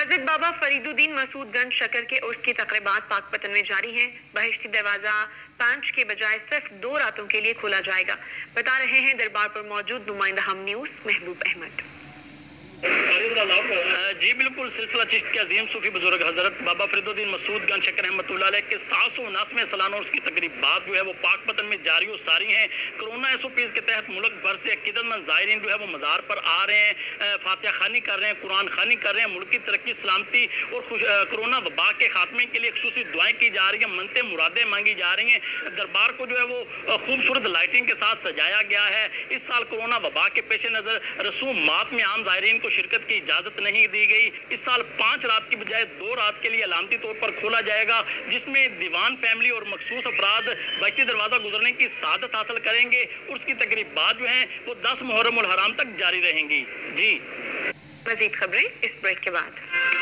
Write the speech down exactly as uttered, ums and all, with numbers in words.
हजरत बाबा फरीदुद्दीन मसूद गंज शकर के उर्स की तकरीबात पाकपतन में जारी हैं। बहिश्ती दरवाजा पांच के बजाय सिर्फ दो रातों के लिए खोला जाएगा, बता रहे हैं दरबार पर मौजूद नुमाइंदा हम न्यूज महबूब अहमद। जी बिल्कुल, सिलसिला चिश्त के अजीम सूफी बुजुर्ग हजरत बाबा फरीदुद्दीन मसूद गंज शकर रहमतुल्लाह अलैह के सात सौ उनासवें सालाना उर्स की तकरीबात जो है वो पाकपतन में जारी और सारी हैं। कोरोना एस ओ पीज़ के तहत मुल्क भर से अकीदतमंद ज़ायरीन जो है वो मज़ार पर आ रहे हैं, फातिहा खानी कर रहे हैं, कुरान खानी कर रहे हैं। मुल्क की तरक्की, सलामती और कोरोना वबा के खात्मे के लिए खुसूसी दुआएं की जा रही हैं, मनते मुरादें मांगी जा रही हैं। दरबार को जो है वो खूबसूरत लाइटिंग के साथ सजाया गया है। इस साल कोरोना वबा के पेश नज़र रसूमात में आम ज़ायरीन को शिरकत की इजाजत नहीं दी गई। इस साल पाँच रात की बजाय दो रात के लिए अलामती तौर पर खोला जाएगा, जिसमें दीवान फैमिली और मखसूस अफराद बहिश्ती दरवाजा गुजरने की सादत हासिल करेंगे। उसकी तकरीबात जो हैं वो दस मुहर्रम उल हराम तक जारी रहेंगी। जी मजीद खबरें इस ब्रेक के बाद।